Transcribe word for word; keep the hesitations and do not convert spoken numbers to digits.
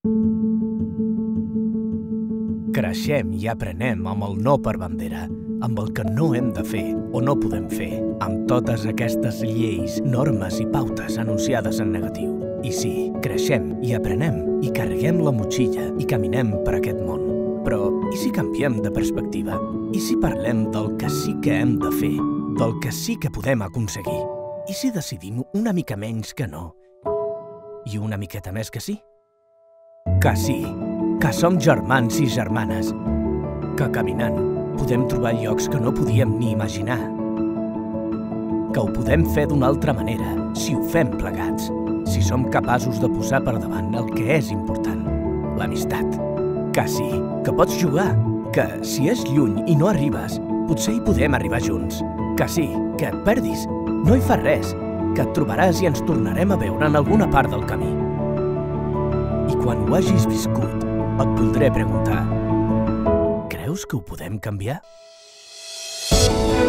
Creixem i aprenem amb el no per bandera, amb el que no hem de fer o no podem fer, amb totes aquestes lleis, normes i pautes anunciades en negatiu. I sí, creixem i aprenem i carreguem la motxilla i caminem per aquest món. Però i si canviem de perspectiva? I si parlem del que sí que hem de fer, del que sí que podem aconseguir? I si decidim una mica menys que no? I una miqueta més que sí? Que sí, que som germans i germanes, que caminant podem trobar llocs que no podíem ni imaginar, que ho podem fer d'una altra manera si ho fem plegats, si som capaços de posar per davant el que és important, l'amistat. Que sí, que pots jugar, que si és lluny i no arribes, potser hi podem arribar junts. Que sí, que et perdis, no hi fa res, que et trobaràs i ens tornarem a veure en alguna part del camí. I quan ho hagis viscut, et voldré preguntar: creus que ho podem canviar?